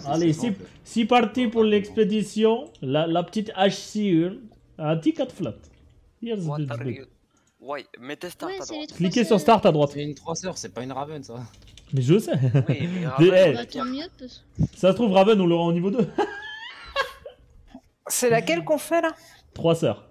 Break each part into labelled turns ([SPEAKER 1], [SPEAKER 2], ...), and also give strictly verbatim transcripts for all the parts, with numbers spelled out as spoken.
[SPEAKER 1] Allez, c'est c'est parti pour l'expédition. La, la petite H-Seer. Un petit quatre flat. Here's
[SPEAKER 2] What
[SPEAKER 1] the
[SPEAKER 2] are
[SPEAKER 1] big.
[SPEAKER 2] you... Ouais, mettez start
[SPEAKER 3] Ouais,
[SPEAKER 2] à
[SPEAKER 3] c'est les
[SPEAKER 2] droite.
[SPEAKER 3] trois
[SPEAKER 1] Cliquez sur
[SPEAKER 3] sœurs.
[SPEAKER 1] start à droite.
[SPEAKER 4] C'est une trois sœurs, c'est pas une Raven ça.
[SPEAKER 1] Mais je sais.
[SPEAKER 2] Oui, mais
[SPEAKER 1] Mais,
[SPEAKER 2] Raven,
[SPEAKER 1] hey,
[SPEAKER 2] on
[SPEAKER 3] Bah,
[SPEAKER 2] a
[SPEAKER 3] tant
[SPEAKER 2] qu'à-
[SPEAKER 3] mieux. Parce...
[SPEAKER 1] ça se trouve, Raven, on l'aura en niveau deux.
[SPEAKER 5] C'est laquelle qu'on fait là?
[SPEAKER 1] Trois sœurs.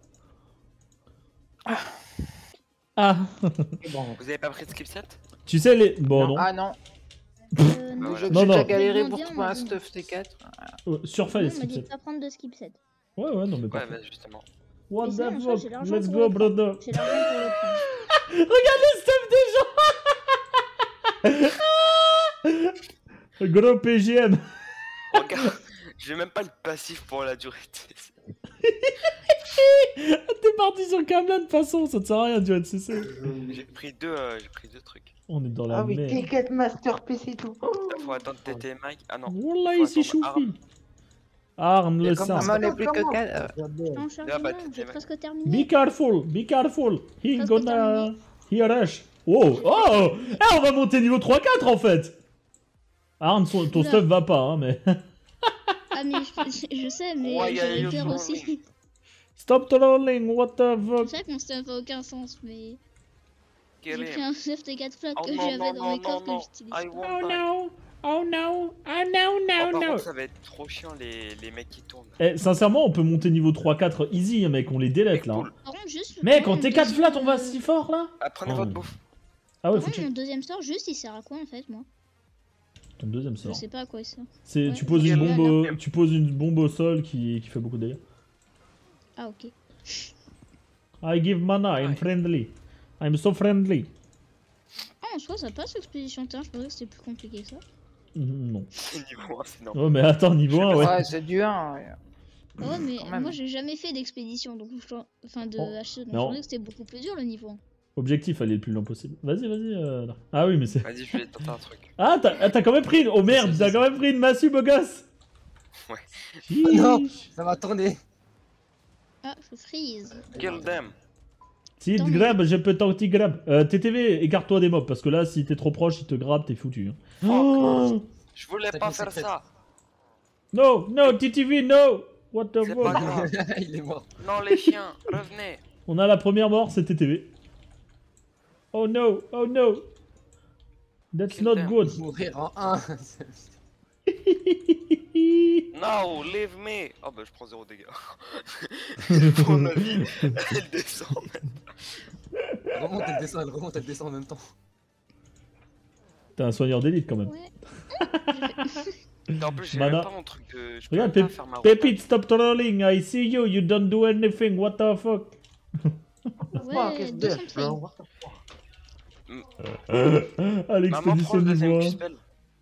[SPEAKER 1] Ah.
[SPEAKER 5] Bon.
[SPEAKER 2] Vous avez pas pris de skip set?
[SPEAKER 1] Tu sais les... Bon, non.
[SPEAKER 5] Ah non,
[SPEAKER 3] Euh, non,
[SPEAKER 2] Voilà.
[SPEAKER 5] j'ai
[SPEAKER 1] Non,
[SPEAKER 5] j'ai
[SPEAKER 1] non.
[SPEAKER 5] déjà galéré
[SPEAKER 3] Non,
[SPEAKER 5] pour
[SPEAKER 3] bien,
[SPEAKER 5] trouver
[SPEAKER 3] on
[SPEAKER 5] un
[SPEAKER 3] m'a dit.
[SPEAKER 5] stuff T quatre.
[SPEAKER 1] Euh, surfait les
[SPEAKER 3] on m'a
[SPEAKER 1] skip
[SPEAKER 3] dit de
[SPEAKER 1] set.
[SPEAKER 3] pas prendre de skip set.
[SPEAKER 1] Ouais, ouais, non, mais pas.
[SPEAKER 2] Ouais, bah justement.
[SPEAKER 1] What
[SPEAKER 3] Mais
[SPEAKER 1] the
[SPEAKER 3] sinon, en soi,
[SPEAKER 1] fuck?
[SPEAKER 3] j'ai l'argent
[SPEAKER 1] Let's
[SPEAKER 3] pour
[SPEAKER 1] go,
[SPEAKER 3] le prendre.
[SPEAKER 1] brother.
[SPEAKER 3] J'ai l'argent pour le prendre.
[SPEAKER 1] Regarde le stuff des gens. Gros P G M.
[SPEAKER 2] Regarde, j'ai même pas le passif pour la durée.
[SPEAKER 1] T'es parti sur Camelot de toute façon, ça te sert à rien du N C C.
[SPEAKER 2] J'ai pris deux, euh, j'ai pris deux trucs.
[SPEAKER 1] On est dans la
[SPEAKER 5] Ah oui,
[SPEAKER 1] merde.
[SPEAKER 5] T quatre Masterpiece et tout.
[SPEAKER 2] Là, faut attendre T T Mike. Ah non.
[SPEAKER 1] Wallah,
[SPEAKER 2] Faut
[SPEAKER 1] ici
[SPEAKER 2] attendre
[SPEAKER 1] choufi. Arme le
[SPEAKER 2] Et comme
[SPEAKER 1] sang.
[SPEAKER 5] Maman n'est plus que quatre.
[SPEAKER 3] En charge,
[SPEAKER 2] Ah, bah,
[SPEAKER 3] non,
[SPEAKER 2] t'es-
[SPEAKER 3] j'ai
[SPEAKER 2] t'es-
[SPEAKER 3] presque
[SPEAKER 1] Be
[SPEAKER 3] terminé.
[SPEAKER 1] careful, be careful. He
[SPEAKER 3] Presque
[SPEAKER 1] gonna... He rush. Oh, oh. Eh, on va monter niveau trois quatre en fait. Arne, son- ton
[SPEAKER 3] Oula.
[SPEAKER 1] stuff va pas, hein, mais...
[SPEAKER 3] Ah, mais je, je sais, mais
[SPEAKER 2] Ouais, y a
[SPEAKER 3] j'avais
[SPEAKER 2] eu
[SPEAKER 3] peur
[SPEAKER 2] le
[SPEAKER 3] aussi.
[SPEAKER 1] Stop trolling, what the fuck.
[SPEAKER 3] C'est vrai que mon stuff a aucun sens, mais
[SPEAKER 2] Quel
[SPEAKER 3] j'ai
[SPEAKER 2] est-
[SPEAKER 3] pris un stuff T quatre flat
[SPEAKER 2] Oh
[SPEAKER 3] que
[SPEAKER 2] non,
[SPEAKER 3] j'avais
[SPEAKER 2] non,
[SPEAKER 3] dans
[SPEAKER 2] non,
[SPEAKER 3] mes coffres
[SPEAKER 2] non,
[SPEAKER 3] que j'utilise
[SPEAKER 2] I
[SPEAKER 3] pas.
[SPEAKER 2] won't
[SPEAKER 1] Oh
[SPEAKER 2] die.
[SPEAKER 1] no, oh no, oh no,
[SPEAKER 2] Oh,
[SPEAKER 1] no,
[SPEAKER 2] par
[SPEAKER 1] no.
[SPEAKER 2] contre, ça va être trop chiant les, les mecs qui tournent.
[SPEAKER 1] Eh, sincèrement, on peut monter niveau trois quatre easy, hein, mec, on les délète
[SPEAKER 2] Mais
[SPEAKER 1] là.
[SPEAKER 2] cool.
[SPEAKER 3] Par contre, juste.
[SPEAKER 1] Mec,
[SPEAKER 3] moi,
[SPEAKER 1] en
[SPEAKER 3] mon
[SPEAKER 1] T quatre
[SPEAKER 3] deuxième,
[SPEAKER 1] flat, on va
[SPEAKER 3] euh,
[SPEAKER 1] si fort là.
[SPEAKER 2] Ah, prenez
[SPEAKER 1] Oh.
[SPEAKER 2] votre bouffe.
[SPEAKER 1] Ah ouais,
[SPEAKER 3] Par
[SPEAKER 1] faut
[SPEAKER 3] contre,
[SPEAKER 1] checker
[SPEAKER 3] mon deuxième sort, juste il sert à quoi en fait, moi?
[SPEAKER 1] ton deuxième
[SPEAKER 3] Je
[SPEAKER 1] sort.
[SPEAKER 3] sais pas à quoi il sert.
[SPEAKER 1] C'est
[SPEAKER 3] Ouais.
[SPEAKER 1] tu poses une
[SPEAKER 2] Quel-
[SPEAKER 1] bombe, au- tu poses une bombe au sol qui, qui fait beaucoup de dégâts.
[SPEAKER 3] Ah, ok.
[SPEAKER 1] I give mana, I'm
[SPEAKER 2] Ouais.
[SPEAKER 1] friendly. I'm so friendly.
[SPEAKER 3] Ah, en soi, ça passe l'expédition terrain, je pensais que c'était plus compliqué que ça.
[SPEAKER 1] Mm, Non.
[SPEAKER 2] C'est niveau un, c'est normal.
[SPEAKER 1] Oh mais attends, niveau un, ouais.
[SPEAKER 5] Ouais, c'est du un. ouais.
[SPEAKER 3] Ah ouais, mais
[SPEAKER 5] Quand même.
[SPEAKER 3] moi j'ai jamais fait d'expédition, donc je... enfin de
[SPEAKER 1] Oh.
[SPEAKER 3] H E, donc
[SPEAKER 1] Non.
[SPEAKER 3] je pensais que c'était beaucoup plus dur le niveau un.
[SPEAKER 1] Objectif, aller le plus loin possible. Vas-y, vas-y. euh, là. Ah oui, mais c'est...
[SPEAKER 2] Vas-y, je vais tenter un truc.
[SPEAKER 1] Ah, t'as ah, t'as quand même pris une... Oh merde, t'as quand même pris une massue, beau gosse.
[SPEAKER 2] Ouais.
[SPEAKER 1] Chiche.
[SPEAKER 4] Non, ça va tourner.
[SPEAKER 3] Ah, je freeze.
[SPEAKER 2] Kill them.
[SPEAKER 1] Si
[SPEAKER 3] Attends,
[SPEAKER 1] te
[SPEAKER 3] mais-
[SPEAKER 1] grab, je peux t'anti grab. Euh, T T V, écarte-toi des mobs, parce que là, si t'es trop proche, ils te grabent, t'es foutu. hein. Oh
[SPEAKER 2] Je voulais
[SPEAKER 4] T'as
[SPEAKER 2] pas
[SPEAKER 4] fait
[SPEAKER 2] faire
[SPEAKER 4] secret.
[SPEAKER 2] ça.
[SPEAKER 1] no, no, T T V, no. What the
[SPEAKER 2] C'est pas
[SPEAKER 1] fuck.
[SPEAKER 2] grave.
[SPEAKER 4] Il est mort.
[SPEAKER 2] Non, les chiens, revenez.
[SPEAKER 1] On a la première mort, c'est T T V. Oh no, oh no. That's
[SPEAKER 2] Kill
[SPEAKER 1] not
[SPEAKER 2] them.
[SPEAKER 1] good.
[SPEAKER 4] Mourir en un.
[SPEAKER 2] No, leave me. Oh bah je prends zéro dégâts. Je prends ma vie. Elle descend.
[SPEAKER 4] Elle remonte, elle descend, elle remonte, elle descend en même temps.
[SPEAKER 1] T'es un soigneur d'élite quand même.
[SPEAKER 3] Ouais.
[SPEAKER 2] Et en plus, j'ai
[SPEAKER 1] Mana.
[SPEAKER 2] même pas mon truc de. Je peux
[SPEAKER 1] Regarde,
[SPEAKER 2] même pas
[SPEAKER 1] Pép-
[SPEAKER 2] faire ma
[SPEAKER 1] Pépite, stop trolling. I see you. You don't do anything. What the fuck.
[SPEAKER 3] Ouais, deux cents trains.
[SPEAKER 1] À
[SPEAKER 2] Maman, prends
[SPEAKER 1] l'expédition
[SPEAKER 2] le deuxième
[SPEAKER 1] niveau un.
[SPEAKER 2] Q-spell.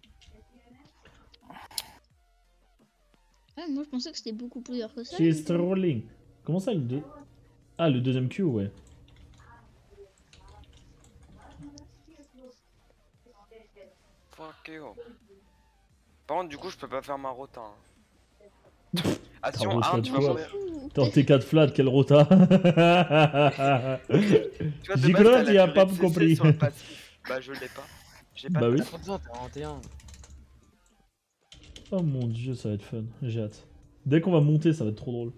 [SPEAKER 3] Ouais, moi je pensais que c'était beaucoup plus dur que ça.
[SPEAKER 1] She's trolling. Comment ça le deux? Ah, le deuxième Q, ouais.
[SPEAKER 2] Fuck you. Par contre, du coup, je peux pas faire ma rota. hein. Attention,
[SPEAKER 1] rota
[SPEAKER 2] un,
[SPEAKER 1] de
[SPEAKER 2] tu vas
[SPEAKER 1] quoi
[SPEAKER 2] mourir.
[SPEAKER 1] Dans T quatre flat, quel rota.
[SPEAKER 2] Tu vois, de
[SPEAKER 1] J'y
[SPEAKER 2] base,
[SPEAKER 1] crois,
[SPEAKER 2] t'as la
[SPEAKER 1] il a
[SPEAKER 2] durée
[SPEAKER 1] pas
[SPEAKER 2] de C C
[SPEAKER 1] compris.
[SPEAKER 2] sur le passif. Bah, je l'ai pas. J'ai pas
[SPEAKER 1] Bah
[SPEAKER 2] de
[SPEAKER 1] oui.
[SPEAKER 4] T'as pas besoin, t'es en T un.
[SPEAKER 1] Oh mon dieu, ça va être fun. J'ai hâte. Dès qu'on va monter, ça va être trop drôle.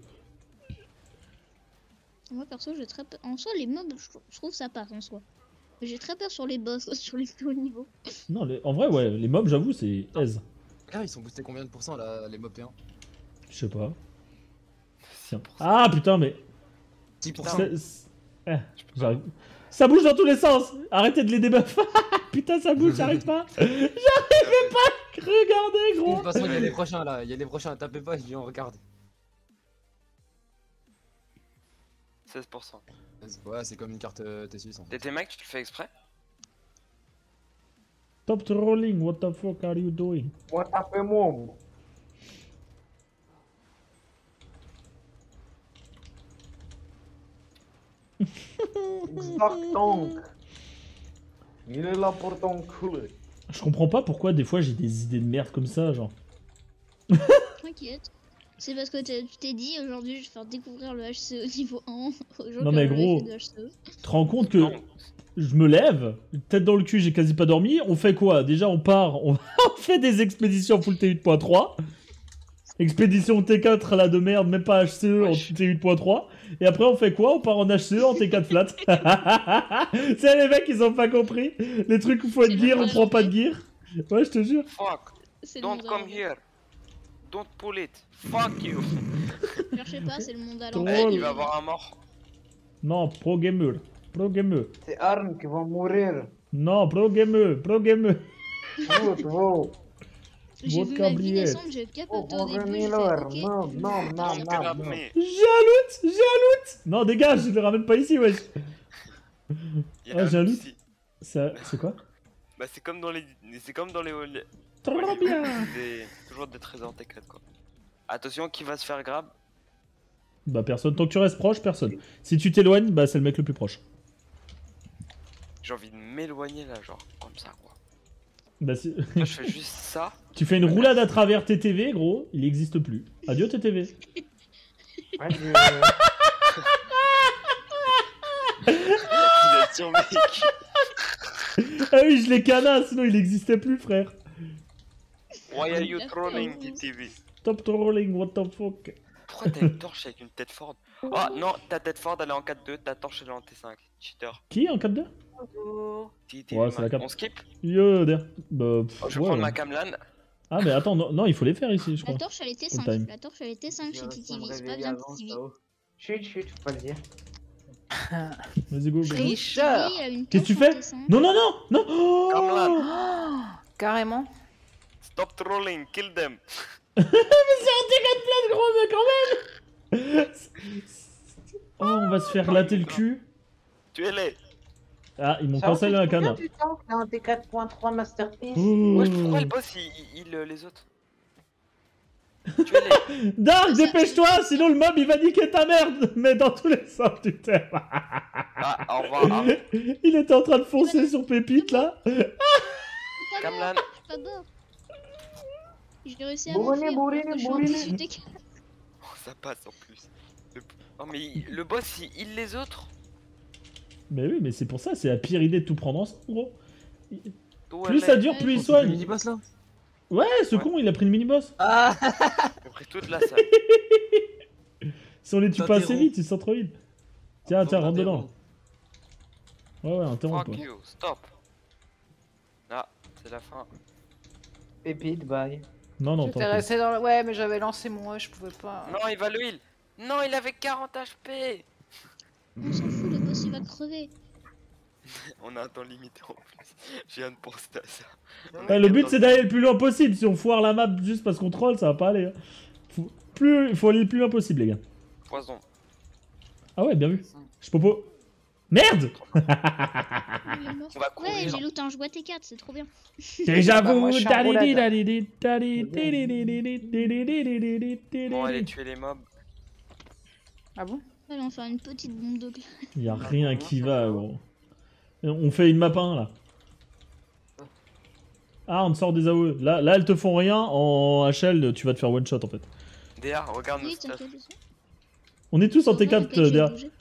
[SPEAKER 3] Moi perso, j'ai très peur. En soi, les mobs, je je trouve ça passe en soi. Mais j'ai très peur sur les boss, sur les plus hauts niveaux.
[SPEAKER 1] Non, les- en vrai, ouais, les mobs, j'avoue, c'est aise.
[SPEAKER 4] Là, ils sont boostés combien de pourcents là, les mobs T un?
[SPEAKER 1] Je sais pas. Tiens. Ah putain, mais.
[SPEAKER 4] six pour cent.
[SPEAKER 1] c'est- c'est- Eh, j'arrive. Ça bouge dans tous les sens. Arrêtez de les débuff. Putain, ça bouge, j'arrive pas. J'arrivais pas. Regardez,
[SPEAKER 4] De
[SPEAKER 1] gros.
[SPEAKER 4] toute façon, il y a les prochains là, il y a les prochains, tapez pas, je dis on regarde.
[SPEAKER 2] seize pour cent.
[SPEAKER 4] Ouais, c'est comme une carte euh, T six en fait.
[SPEAKER 2] T T Mike, tu le fais exprès?
[SPEAKER 1] Stop trolling. What the fuck are you doing?
[SPEAKER 6] What a fait moi? Dark Tank. Il est là pour t'enculer.
[SPEAKER 1] Je comprends pas pourquoi des fois j'ai des idées de merde comme ça, genre.
[SPEAKER 3] T'inquiète. C'est parce que t'as- tu t'es dit aujourd'hui je vais faire découvrir le H C E niveau un aux gens
[SPEAKER 1] Non,
[SPEAKER 3] qui
[SPEAKER 1] mais
[SPEAKER 3] ont jamais
[SPEAKER 1] gros.
[SPEAKER 3] fait de H C E.
[SPEAKER 1] Tu te rends compte que
[SPEAKER 2] Non.
[SPEAKER 1] je me lève, tête dans le cul, j'ai quasi pas dormi. On fait quoi? Déjà, on part, on on fait des expéditions full T huit point trois. Expédition T quatre là de merde, même pas H C E en
[SPEAKER 2] Wesh.
[SPEAKER 1] T huit point trois. Et après, on fait quoi? On part en H C E en T quatre flat. C'est les mecs, ils ont pas compris. Les trucs où faut être
[SPEAKER 3] C'est
[SPEAKER 1] gear,
[SPEAKER 3] le
[SPEAKER 1] on
[SPEAKER 3] monde à
[SPEAKER 1] prend pas de
[SPEAKER 3] l'envers.
[SPEAKER 1] gear. Ouais, je te jure.
[SPEAKER 2] Fuck.
[SPEAKER 3] C'est le
[SPEAKER 2] Don't
[SPEAKER 3] monde à
[SPEAKER 2] come
[SPEAKER 3] l'envers.
[SPEAKER 2] here. Don't pull it. Fuck you.
[SPEAKER 3] Genre, je sais pas, c'est le monde à
[SPEAKER 1] Drôle.
[SPEAKER 2] Eh,
[SPEAKER 3] l'envers.
[SPEAKER 2] il va avoir un mort.
[SPEAKER 1] Non, pro gamer. Pro gamer.
[SPEAKER 6] C'est Arn qui va mourir.
[SPEAKER 1] Non, pro gamer. Pro gamer.
[SPEAKER 6] Vote, vote.
[SPEAKER 3] J'ai vu
[SPEAKER 1] Vodka
[SPEAKER 3] ma vie
[SPEAKER 1] Brielle.
[SPEAKER 3] descendre, j'ai capoté
[SPEAKER 6] Oh,
[SPEAKER 3] au début, j'ai fait
[SPEAKER 6] Miller.
[SPEAKER 3] ok.
[SPEAKER 6] Non, non, non, non,
[SPEAKER 2] Grab
[SPEAKER 6] non.
[SPEAKER 2] me.
[SPEAKER 1] J'ai un loot. J'ai un loot. Non, dégage, je le ramène pas ici, wesh.
[SPEAKER 2] Il y a
[SPEAKER 1] Ah,
[SPEAKER 2] un
[SPEAKER 1] j'ai un loot.
[SPEAKER 2] ici.
[SPEAKER 1] Ça- C'est quoi?
[SPEAKER 2] Bah c'est comme dans les, c'est comme dans les, les-
[SPEAKER 1] Trop
[SPEAKER 2] les-
[SPEAKER 1] bien.
[SPEAKER 2] des- toujours des trésors T quatre quoi. Attention, qui va se faire grab?
[SPEAKER 1] Bah personne, tant que tu restes proche, personne. Si tu t'éloignes, bah c'est le mec le plus proche.
[SPEAKER 2] J'ai envie de m'éloigner là, genre comme ça quoi.
[SPEAKER 1] Bah si...
[SPEAKER 2] Moi je fais juste ça.
[SPEAKER 1] tu fais une roulade à travers T T V, gros, il existe plus. Adieu T T V.
[SPEAKER 6] Adieu.
[SPEAKER 2] Il a survécu.
[SPEAKER 1] Ah oui, je l'ai cana, sinon il existait plus, frère.
[SPEAKER 2] Why are you
[SPEAKER 3] D'accord.
[SPEAKER 2] trolling T T V?
[SPEAKER 1] Top trolling, what the fuck.
[SPEAKER 2] Pourquoi t'as une torche avec une tête Ford? Ah non, ta tête Ford elle est en quatre deux, ta torche elle est en T cinq. Cheater.
[SPEAKER 1] Qui en quatre deux?
[SPEAKER 2] T T V,
[SPEAKER 1] Ouais, c'est la
[SPEAKER 2] man.
[SPEAKER 1] cap.
[SPEAKER 2] On skip?
[SPEAKER 1] Yo, der. Bah, pff,
[SPEAKER 2] Oh, je vais
[SPEAKER 1] ouais,
[SPEAKER 2] prendre
[SPEAKER 1] ouais.
[SPEAKER 2] ma Camlan.
[SPEAKER 1] Ah mais attends, non, non, il faut les faire ici, je
[SPEAKER 3] La
[SPEAKER 1] crois.
[SPEAKER 3] torche elle était
[SPEAKER 1] Full
[SPEAKER 3] cinq.
[SPEAKER 1] time.
[SPEAKER 3] La torche elle était cinq chez T T V. C'est pas bien T T V.
[SPEAKER 6] Chut, chut, faut pas le dire.
[SPEAKER 1] Vas-y, go, go.
[SPEAKER 3] Chez T T V,
[SPEAKER 5] Tricheur.
[SPEAKER 3] il a une
[SPEAKER 1] Qu'est-ce que tu
[SPEAKER 3] torche en
[SPEAKER 1] fais?
[SPEAKER 3] T cinq.
[SPEAKER 1] Non, non, non, non. Oh
[SPEAKER 2] Camlan.
[SPEAKER 5] Oh, carrément.
[SPEAKER 2] Stop trolling, kill them.
[SPEAKER 1] Mais c'est en T quatre flat, gros, mais quand même. Oh, on va se faire latter le cul.
[SPEAKER 2] Tuez-les.
[SPEAKER 1] Ah, ils m'ont
[SPEAKER 6] Ça
[SPEAKER 1] cancellé un
[SPEAKER 6] fait combien
[SPEAKER 1] canard.
[SPEAKER 6] du temps que t'es en T quatre point trois Masterpiece?
[SPEAKER 1] Oh.
[SPEAKER 2] Ouais, pourquoi le boss il, il, il, euh, les autres? Tuez-les.
[SPEAKER 1] Dark, dépêche-toi, sinon le mob il va niquer ta merde. Mais dans tous les sens du terme.
[SPEAKER 2] Ah, au revoir. Ah.
[SPEAKER 1] Il était en train de foncer sur Pépite là.
[SPEAKER 3] Pas mort,
[SPEAKER 2] Camlan.
[SPEAKER 3] je suis pas mort. J'ai réussi à
[SPEAKER 6] Bourriné,
[SPEAKER 3] m'enfuir.
[SPEAKER 6] bourriné,
[SPEAKER 3] parce que je suis en
[SPEAKER 6] bourriné.
[SPEAKER 3] dix-huit T quatre.
[SPEAKER 2] Oh, ça passe en plus. Le... Oh mais il- le boss il, il les autres?
[SPEAKER 1] Mais oui, mais c'est pour ça, c'est la pire idée de tout prendre ensemble, gros.
[SPEAKER 2] D'où
[SPEAKER 1] Plus
[SPEAKER 2] elle
[SPEAKER 1] ça
[SPEAKER 2] est?
[SPEAKER 1] dure, plus il
[SPEAKER 4] Le
[SPEAKER 1] soigne.
[SPEAKER 4] mini-boss là?
[SPEAKER 1] Ouais, ce
[SPEAKER 2] Ouais.
[SPEAKER 1] con, il a pris le mini-boss.
[SPEAKER 4] Ah
[SPEAKER 2] J'ai pris toute la salle.
[SPEAKER 1] Si on les tue pas assez
[SPEAKER 4] T'interromps.
[SPEAKER 1] vite, ils sont trop vite. Tiens, tiens, rentre dedans. Ouais, ouais, interromps.
[SPEAKER 2] Fuck you, stop. Ah, c'est la fin.
[SPEAKER 6] Pépite, bye.
[SPEAKER 1] Non, non,
[SPEAKER 5] J'étais
[SPEAKER 1] t'inquiète.
[SPEAKER 5] resté dans le... Ouais, mais j'avais lancé mon E, je pouvais pas.
[SPEAKER 2] Non, il va le heal. Non, il avait quarante H P.
[SPEAKER 3] On s'en fout, le boss il va crever.
[SPEAKER 2] On a un temps limité en plus. Je viens de penser à ça.
[SPEAKER 1] Ouais, le but c'est d'aller le plus loin possible. Si on foire la map juste parce qu'on troll, ça va pas aller. hein. Faut... Plus... faut aller le plus loin possible, les gars.
[SPEAKER 2] Poison.
[SPEAKER 1] Ah ouais, bien vu. Je popo. Merde.
[SPEAKER 3] Il est mort.
[SPEAKER 2] On va courir.
[SPEAKER 3] Ouais, j'ai loot un jouet T quatre, c'est trop bien.
[SPEAKER 1] Déjà
[SPEAKER 5] Bah,
[SPEAKER 1] vous.
[SPEAKER 5] moi, je suis en roulade.
[SPEAKER 2] Bon, allez tuer les mobs.
[SPEAKER 5] Ah bon?
[SPEAKER 3] Allez, on va faire une petite bombe de glace.
[SPEAKER 1] Y'a rien qui va, gros. On fait une map un là. Ah, on te sort des A O E. Là, là, elles te font rien. En H L, tu vas te faire one shot en fait.
[SPEAKER 2] D R, regarde nos
[SPEAKER 3] Oui,
[SPEAKER 2] stuff.
[SPEAKER 3] t'inquiète. ça.
[SPEAKER 1] On est tous en T
[SPEAKER 3] Ouais,
[SPEAKER 1] quatre
[SPEAKER 3] ok, j'ai
[SPEAKER 1] derrière.
[SPEAKER 3] bougé.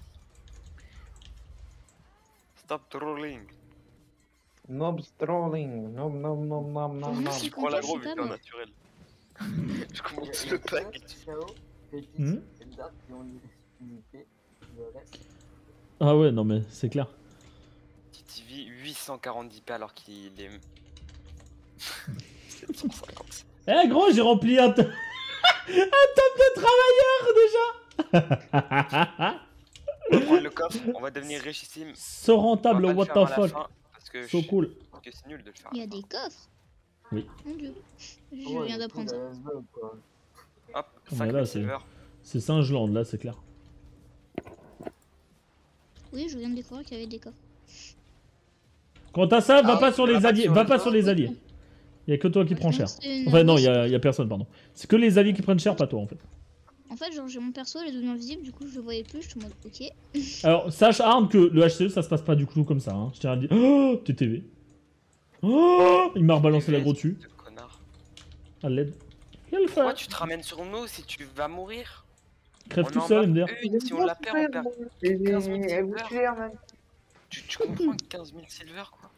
[SPEAKER 2] Stop trolling.
[SPEAKER 6] Nob strolling. Nob, nob, nob, nob, nob,
[SPEAKER 3] Moi,
[SPEAKER 6] nob.
[SPEAKER 3] c'est
[SPEAKER 2] Je prends la
[SPEAKER 3] content,
[SPEAKER 2] gros
[SPEAKER 3] je suis
[SPEAKER 2] vu
[SPEAKER 3] pas
[SPEAKER 2] que c'est
[SPEAKER 3] mort.
[SPEAKER 2] naturel. Je commence le pack.
[SPEAKER 1] Hmm Ah ouais, non mais c'est clair.
[SPEAKER 2] T T V huit cent quarante-dix P alors qu'il est. sept cent cinquante.
[SPEAKER 1] Eh gros, j'ai rempli un, to- un top de travailleurs
[SPEAKER 2] On va prendre le coffre, on va devenir richissime.
[SPEAKER 1] déjà. So
[SPEAKER 2] On va
[SPEAKER 1] rentable,
[SPEAKER 2] pas le
[SPEAKER 1] what
[SPEAKER 2] faire
[SPEAKER 1] the
[SPEAKER 2] à la
[SPEAKER 1] fuck.
[SPEAKER 2] fin, Parce que,
[SPEAKER 1] So
[SPEAKER 2] je-
[SPEAKER 1] cool.
[SPEAKER 2] parce que c'est nul de le faire. à
[SPEAKER 3] Il y a
[SPEAKER 2] la fin.
[SPEAKER 3] des coffres.
[SPEAKER 1] Oui.
[SPEAKER 3] Mon dieu. Je viens d'apprendre ça.
[SPEAKER 2] Hop,
[SPEAKER 1] Ouais,
[SPEAKER 2] cinq
[SPEAKER 1] là,
[SPEAKER 2] mille
[SPEAKER 1] c'est-
[SPEAKER 2] silver.
[SPEAKER 1] C'est Singeland là, c'est clair.
[SPEAKER 3] Oui, je viens de découvrir qu'il y avait des coffres.
[SPEAKER 1] Quant à ça, va
[SPEAKER 2] Ah,
[SPEAKER 1] pas sur
[SPEAKER 2] on va
[SPEAKER 1] les
[SPEAKER 2] pas
[SPEAKER 1] alliés.
[SPEAKER 2] sur
[SPEAKER 1] Va
[SPEAKER 2] les
[SPEAKER 1] pas
[SPEAKER 2] autres.
[SPEAKER 1] sur les alliés. Il y a que toi qui prends cher.
[SPEAKER 3] C'est une-
[SPEAKER 1] Enfin non, il y a, y a personne, pardon. C'est que les alliés qui prennent cher, pas toi en fait.
[SPEAKER 3] En fait, genre, j'ai mon perso, il est devenu invisible, du coup, je le voyais plus, je suis en mode, ok.
[SPEAKER 1] Alors, sache Arne que le H C E ça se passe pas du tout comme ça. Hein. Je tiens à le dire. Oh, T T V. Oh, il m'a rebalancé la gros dessus.
[SPEAKER 2] Ce connard.
[SPEAKER 1] À l'aide. Quel
[SPEAKER 2] Pourquoi tu te ramènes sur nous si tu vas mourir?
[SPEAKER 1] Crève
[SPEAKER 2] On
[SPEAKER 1] tout
[SPEAKER 2] en
[SPEAKER 1] seul,
[SPEAKER 2] bat
[SPEAKER 1] M D R.
[SPEAKER 2] une, si on la perd, on perd quinze mille
[SPEAKER 6] Et vous
[SPEAKER 2] silver.
[SPEAKER 6] tuez, man.
[SPEAKER 2] Tu, tu comprends quinze mille silver quoi?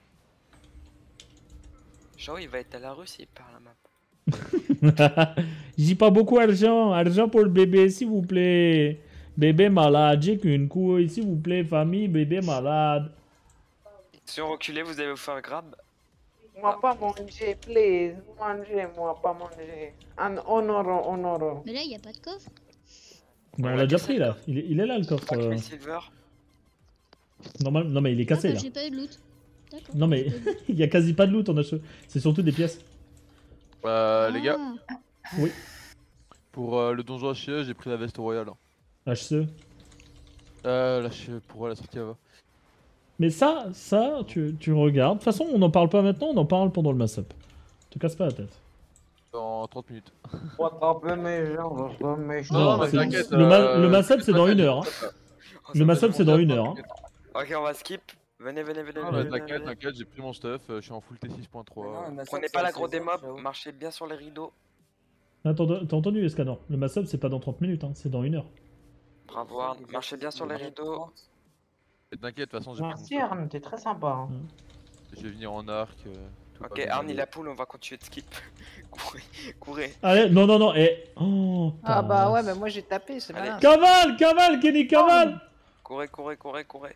[SPEAKER 2] Genre il va être à la rue s'il perd la map.
[SPEAKER 1] J'ai pas beaucoup d'argent. Argent pour le bébé, s'il vous plaît. Bébé malade, j'ai qu'une couille, s'il vous plaît, famille, bébé malade.
[SPEAKER 2] Si on reculait, vous allez vous faire grab.
[SPEAKER 6] Moi pas manger, please. Mangez, moi pas manger. Un honoro, honoro.
[SPEAKER 3] Mais là, il n'y a pas de coffre.
[SPEAKER 1] Non, on
[SPEAKER 2] Ouais,
[SPEAKER 1] l'a déjà
[SPEAKER 2] cassé
[SPEAKER 1] pris
[SPEAKER 2] le
[SPEAKER 1] là.
[SPEAKER 2] coffre.
[SPEAKER 1] Il est, il est là le coffre.
[SPEAKER 2] cinq
[SPEAKER 1] euh.
[SPEAKER 2] mille silver.
[SPEAKER 1] Normal... Non, mais il est cassé
[SPEAKER 3] Ah, bah,
[SPEAKER 1] là.
[SPEAKER 3] j'ai pas eu de loot. D'accord.
[SPEAKER 1] Non, mais il y a quasi pas de loot en H E. C'est surtout des pièces.
[SPEAKER 7] Euh, les gars,
[SPEAKER 3] Ah,
[SPEAKER 7] pour euh, le donjon H E, j'ai pris la veste royale.
[SPEAKER 1] H E.
[SPEAKER 7] Euh, là, je- pour la sortie avant.
[SPEAKER 1] Mais ça, ça, tu, tu regardes. De toute façon, on n'en parle pas maintenant, on en parle pendant le mass-up. Te casse pas la tête.
[SPEAKER 7] Dans trente minutes.
[SPEAKER 6] Faut attraper mes jambes, je mes
[SPEAKER 1] Non,
[SPEAKER 6] jambes.
[SPEAKER 1] c'est-
[SPEAKER 7] t'inquiète,
[SPEAKER 1] le ma-
[SPEAKER 7] euh,
[SPEAKER 1] le mass-up,
[SPEAKER 7] t'inquiète
[SPEAKER 1] c'est
[SPEAKER 7] pas,
[SPEAKER 1] dans
[SPEAKER 7] t'inquiète
[SPEAKER 1] une heure,
[SPEAKER 7] pas.
[SPEAKER 2] Oh,
[SPEAKER 1] Le
[SPEAKER 2] ça
[SPEAKER 1] mass-up,
[SPEAKER 2] va
[SPEAKER 1] c'est
[SPEAKER 2] être
[SPEAKER 1] dans
[SPEAKER 2] bon.
[SPEAKER 1] une heure. Hein.
[SPEAKER 2] Ok, on va skip. Venez, venez, venez.
[SPEAKER 7] Ah,
[SPEAKER 2] venez,
[SPEAKER 7] bah,
[SPEAKER 2] venez,
[SPEAKER 7] t'inquiète,
[SPEAKER 2] venez.
[SPEAKER 7] t'inquiète, j'ai pris mon stuff, euh, je suis en full T six point trois.
[SPEAKER 2] Prenez pas l'aggro des mobs, marchez bien sur les rideaux.
[SPEAKER 1] Attends, t'as entendu, Escanor? Le mass-up, c'est pas dans trente minutes, hein, c'est dans une heure.
[SPEAKER 2] Bravo, Arne. Marchez bien sur les rideaux.
[SPEAKER 7] Et t'inquiète, de toute façon, j'ai pris mon
[SPEAKER 6] Merci
[SPEAKER 7] stuff.
[SPEAKER 6] Arne, t'es très sympa. hein.
[SPEAKER 7] Je vais venir en arc. euh, tout va
[SPEAKER 2] Ok,
[SPEAKER 7] bien
[SPEAKER 2] Arne,
[SPEAKER 7] aller.
[SPEAKER 2] il a poule, on va continuer de skip. courez, courez.
[SPEAKER 1] Allez, non, non, non, et. Oh,
[SPEAKER 5] Ah bah
[SPEAKER 1] putain.
[SPEAKER 5] ouais, mais moi j'ai tapé, c'est
[SPEAKER 2] Allez.
[SPEAKER 5] malin.
[SPEAKER 1] Cavale, cavale, Kenny, cavale!
[SPEAKER 2] Courez, courez, courez, courez.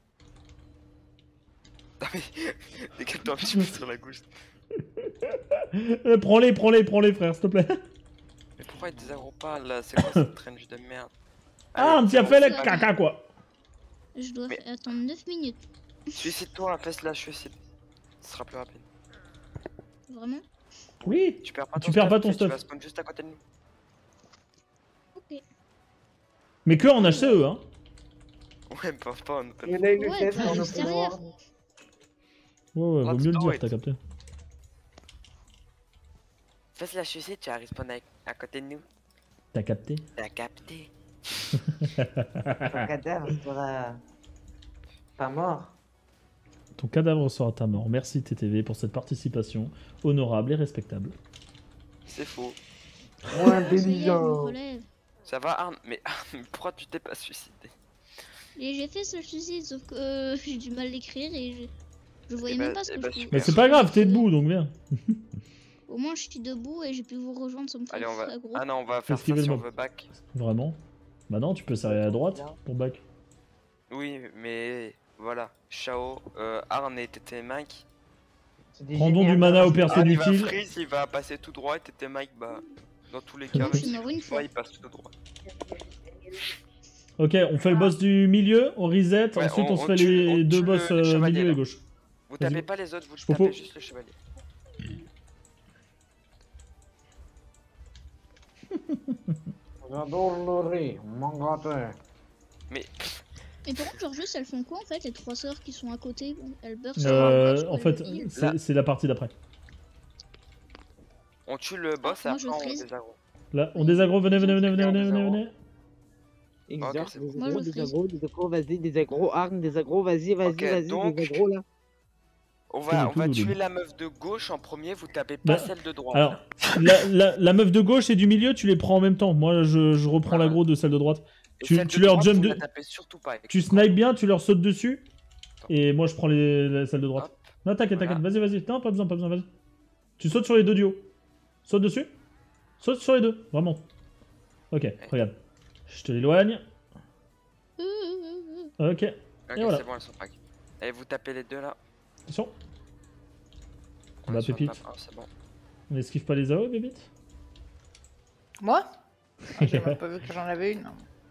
[SPEAKER 2] Ah mais, décale-toi un petit peu sur la gauche.
[SPEAKER 1] Euh, Prends-les, prends-les, prends-les, frère, s'il te plaît.
[SPEAKER 2] Mais pourquoi il désagro pas là? C'est quoi cette traîne de merde?
[SPEAKER 1] Ah,
[SPEAKER 2] Allez,
[SPEAKER 1] on t'y a
[SPEAKER 2] c'est
[SPEAKER 1] fait
[SPEAKER 2] bon,
[SPEAKER 1] le
[SPEAKER 3] ça.
[SPEAKER 1] caca, quoi.
[SPEAKER 3] je dois
[SPEAKER 2] Mais-
[SPEAKER 3] fa- attendre neuf minutes.
[SPEAKER 2] Suicide-toi, fais-la, suicide. Ce sera plus rapide.
[SPEAKER 3] Vraiment?
[SPEAKER 1] Oui.
[SPEAKER 2] Tu perds pas ton
[SPEAKER 1] Tu perds pas ton
[SPEAKER 2] tu
[SPEAKER 1] stuff.
[SPEAKER 2] vas spawn juste à côté de nous.
[SPEAKER 3] Ok.
[SPEAKER 1] Mais que en H C E, hein.
[SPEAKER 2] Ouais, pas pas en open.
[SPEAKER 6] Il a une
[SPEAKER 3] Ouais,
[SPEAKER 6] tête
[SPEAKER 3] bah,
[SPEAKER 6] dans le
[SPEAKER 3] juste derrière.
[SPEAKER 6] couloir.
[SPEAKER 1] Ouais, ouais, vaut
[SPEAKER 2] Let's
[SPEAKER 1] mieux le
[SPEAKER 2] do
[SPEAKER 1] dire,
[SPEAKER 2] it.
[SPEAKER 1] t'as capté.
[SPEAKER 2] Fais la suicide, tu vas respawn à, à côté de nous.
[SPEAKER 1] T'as capté.
[SPEAKER 2] T'as capté.
[SPEAKER 6] Ton cadavre sera pas mort.
[SPEAKER 1] Ton cadavre sera ta mort. Merci T T V pour cette participation honorable et respectable.
[SPEAKER 2] C'est faux.
[SPEAKER 6] Moins
[SPEAKER 3] Ça y est, je me
[SPEAKER 6] intelligent.
[SPEAKER 3] relève.
[SPEAKER 2] Ça va, Arne? Mais mais pourquoi tu t'es pas suicidé?
[SPEAKER 3] Et j'ai fait ce suicide, sauf que euh, j'ai du mal à l'écrire et je, je voyais
[SPEAKER 2] Eh
[SPEAKER 3] même
[SPEAKER 2] bah-
[SPEAKER 3] pas ce
[SPEAKER 2] eh
[SPEAKER 3] que
[SPEAKER 2] bah,
[SPEAKER 3] je
[SPEAKER 2] super.
[SPEAKER 1] Mais c'est pas grave, t'es debout, donc viens.
[SPEAKER 3] Au moins, je suis debout et j'ai pu vous rejoindre sans me faire
[SPEAKER 2] Allez, on va.
[SPEAKER 3] aggro.
[SPEAKER 2] Ah non, on va faire ça
[SPEAKER 1] Esquiver le
[SPEAKER 2] si on
[SPEAKER 1] mob.
[SPEAKER 2] veut back.
[SPEAKER 1] Vraiment. Bah non, tu peux s'arrêter à droite pour back.
[SPEAKER 2] Oui, mais voilà. Shao, euh, Arne et T T Mike.
[SPEAKER 6] C'est des
[SPEAKER 1] Prends donc
[SPEAKER 6] génies
[SPEAKER 1] du mana au
[SPEAKER 6] internationaux.
[SPEAKER 1] perso
[SPEAKER 2] Arne il va
[SPEAKER 1] utile.
[SPEAKER 2] freeze, il va passer tout droit et T T Mike, bah. Dans tous les
[SPEAKER 1] Je
[SPEAKER 2] cas, même
[SPEAKER 3] suis
[SPEAKER 2] s'il
[SPEAKER 3] mort une
[SPEAKER 2] freeze
[SPEAKER 3] fois.
[SPEAKER 2] pas, il passe tout droit.
[SPEAKER 1] Ok, on fait le boss du milieu, on reset,
[SPEAKER 2] Ouais,
[SPEAKER 1] ensuite on,
[SPEAKER 2] on-
[SPEAKER 1] se
[SPEAKER 2] on
[SPEAKER 1] fait
[SPEAKER 2] tue-
[SPEAKER 1] les
[SPEAKER 2] on
[SPEAKER 1] deux
[SPEAKER 2] tue
[SPEAKER 1] boss
[SPEAKER 2] le- le
[SPEAKER 1] euh,
[SPEAKER 2] chevalier,
[SPEAKER 1] milieu
[SPEAKER 2] là.
[SPEAKER 1] et gauche.
[SPEAKER 2] Vous
[SPEAKER 1] Vas-y.
[SPEAKER 2] tapez pas les autres, vous
[SPEAKER 1] Popo.
[SPEAKER 2] tapez juste le chevalier.
[SPEAKER 6] J'adore le riz, mon gâteau.
[SPEAKER 2] Mais
[SPEAKER 3] Mais par contre, genre, juste, elles font quoi en fait, les trois sœurs qui sont à côté? Elles beurrent sur
[SPEAKER 1] Euh,
[SPEAKER 3] sur
[SPEAKER 1] en
[SPEAKER 3] le
[SPEAKER 1] fait,
[SPEAKER 3] île.
[SPEAKER 1] c'est c'est la partie d'après.
[SPEAKER 2] on tue le boss et
[SPEAKER 3] Ah, moi, je
[SPEAKER 2] après on
[SPEAKER 3] freeze.
[SPEAKER 2] désaggro.
[SPEAKER 1] Là, on désaggro, venez, venez, venez, venez, venez, venez, venez.
[SPEAKER 2] Ok,
[SPEAKER 6] Exact,
[SPEAKER 2] c'est
[SPEAKER 6] des
[SPEAKER 2] bon.
[SPEAKER 3] Moi,
[SPEAKER 6] agros,
[SPEAKER 3] je
[SPEAKER 6] des
[SPEAKER 3] freeze.
[SPEAKER 6] agros, des agros, vas-y, des agros, Arne, des agros, vas-y, vas-y,
[SPEAKER 2] Ok,
[SPEAKER 6] vas-y,
[SPEAKER 2] donc-
[SPEAKER 6] des agros là.
[SPEAKER 2] On
[SPEAKER 1] Tout
[SPEAKER 2] va,
[SPEAKER 1] le-
[SPEAKER 2] on va
[SPEAKER 1] tout le-
[SPEAKER 2] tuer la meuf de gauche en premier, vous tapez pas
[SPEAKER 1] Bah,
[SPEAKER 2] celle de droite.
[SPEAKER 1] Alors, la, la, la meuf de gauche et du milieu, tu les prends en même temps. Moi, je, je reprends
[SPEAKER 2] Voilà.
[SPEAKER 1] l'aggro de celle de droite.
[SPEAKER 2] Et
[SPEAKER 1] tu-
[SPEAKER 2] celle
[SPEAKER 1] tu
[SPEAKER 2] de
[SPEAKER 1] leur
[SPEAKER 2] droite,
[SPEAKER 1] jump
[SPEAKER 2] vous
[SPEAKER 1] de-
[SPEAKER 2] la tapez surtout pas avec
[SPEAKER 1] Tu
[SPEAKER 2] le
[SPEAKER 1] snipes bien, tu leur sautes dessus.
[SPEAKER 2] Attends.
[SPEAKER 1] Et moi, je prends les, la- celle de droite.
[SPEAKER 2] Hop.
[SPEAKER 1] Non, t'inquiète,
[SPEAKER 2] Voilà.
[SPEAKER 1] t'inquiète, vas-y, vas-y. Non, pas besoin, pas besoin, vas-y. Tu sautes sur les deux duos. Saute dessus. Saute sur les deux, vraiment. Ok, regarde. Je te l'éloigne.
[SPEAKER 3] Euh, euh, euh,
[SPEAKER 1] Ok,
[SPEAKER 2] Ok,
[SPEAKER 1] Et voilà.
[SPEAKER 2] c'est bon, elles sont pas. Allez, vous tapez les deux là.
[SPEAKER 1] attention.
[SPEAKER 2] On
[SPEAKER 1] Bah,
[SPEAKER 2] est sur le
[SPEAKER 1] pépite.
[SPEAKER 2] map un, c'est bon.
[SPEAKER 1] On esquive pas les A O, bébite.
[SPEAKER 5] Moi Ah, j'ai même pas vu que j'en avais une.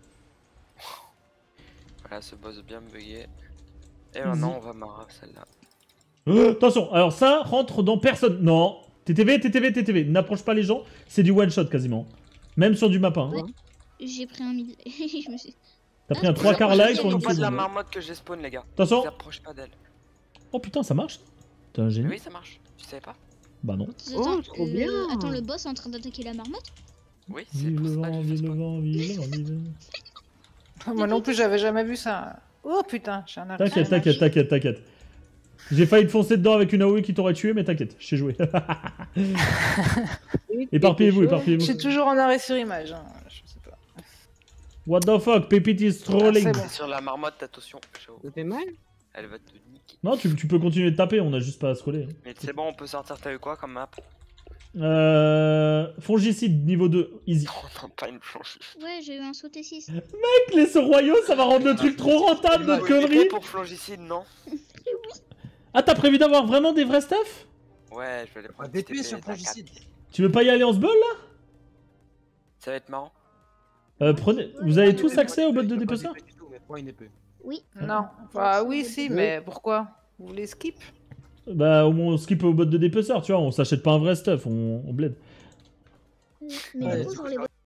[SPEAKER 2] Voilà, ce boss bien bugué. Et
[SPEAKER 1] Easy.
[SPEAKER 2] maintenant, on va marrer celle-là.
[SPEAKER 1] Euh, attention, alors ça rentre dans personne. Non, T T V, T T V, T T V. N'approche pas les gens, c'est du one shot quasiment. Même sur du map un. hein.
[SPEAKER 3] Ouais. J'ai pris un mid. je me suis.
[SPEAKER 1] T'as pris
[SPEAKER 3] Ah,
[SPEAKER 1] un trois
[SPEAKER 3] vous
[SPEAKER 1] quarts
[SPEAKER 3] approchez
[SPEAKER 1] live
[SPEAKER 3] pas
[SPEAKER 1] pour
[SPEAKER 3] de
[SPEAKER 1] une
[SPEAKER 2] Surtout pas de la
[SPEAKER 1] seconde.
[SPEAKER 2] marmotte que j'ai spawn, les gars.
[SPEAKER 1] Attention.
[SPEAKER 2] Vous approchez pas d'elle.
[SPEAKER 1] Oh putain, ça marche. T'es un génie.
[SPEAKER 2] Oui, ça marche. Tu savais pas?
[SPEAKER 1] Bah non.
[SPEAKER 3] Attends,
[SPEAKER 6] trop
[SPEAKER 3] le-
[SPEAKER 6] bien.
[SPEAKER 3] Attends, le boss est en train d'attaquer la marmotte?
[SPEAKER 2] Oui, c'est
[SPEAKER 1] Vive
[SPEAKER 2] pour
[SPEAKER 1] le
[SPEAKER 2] ça que
[SPEAKER 1] vent,
[SPEAKER 2] j'ai fait
[SPEAKER 1] vive le
[SPEAKER 2] spawn.
[SPEAKER 1] vent, vive le vent, vive le vent.
[SPEAKER 5] Moi non plus, j'avais jamais vu ça. Oh putain, j'ai un arrêt.
[SPEAKER 1] T'inquiète, t'inquiète, t'inquiète, t'inquiète. J'ai failli te foncer dedans avec une A O E qui t'aurait tué, mais t'inquiète, j'ai joué. Éparpillez-vous, éparpillez-vous.
[SPEAKER 5] Je suis toujours en arrêt sur image. Hein. Je sais pas.
[SPEAKER 1] What the fuck, Pépite is trolling.
[SPEAKER 5] Ah, c'est bon.
[SPEAKER 2] Sur la marmotte, attention. Chao.
[SPEAKER 6] Ça fait mal?
[SPEAKER 2] Elle va te niquer.
[SPEAKER 1] Non, tu, tu peux continuer de taper, on a juste pas à se coller.
[SPEAKER 2] Mais c'est bon, on peut sortir, t'as eu quoi comme map?
[SPEAKER 1] Euh... Fongicide, niveau deux, easy.
[SPEAKER 2] On n'a pas une planche.
[SPEAKER 3] Ouais, j'ai eu un sauté six.
[SPEAKER 1] Mec, les sauts royaux, ça va rendre le truc trop rentable, notre connerie.
[SPEAKER 2] pour flangicide, non?
[SPEAKER 1] Ah, t'as prévu d'avoir vraiment des vrais stuff?
[SPEAKER 2] Ouais, je vais aller
[SPEAKER 4] Un
[SPEAKER 2] prendre
[SPEAKER 4] D P
[SPEAKER 2] T P,
[SPEAKER 4] sur
[SPEAKER 2] t'as
[SPEAKER 4] Fongicide.
[SPEAKER 2] quatre.
[SPEAKER 1] Tu veux pas y aller en sbull, là?
[SPEAKER 2] Ça va être marrant.
[SPEAKER 1] euh, prenez... Vous avez tous accès au bot de dépeceur?
[SPEAKER 4] Prends une épée.
[SPEAKER 3] Oui.
[SPEAKER 5] Non. Bah oui, si, mais pourquoi? Vous voulez skip?
[SPEAKER 1] Bah, au moins, on skip au bot de dépeceur, tu vois, on s'achète pas un vrai stuff, on, on bled.
[SPEAKER 3] Mais
[SPEAKER 4] Ouais,
[SPEAKER 3] du coup, sur les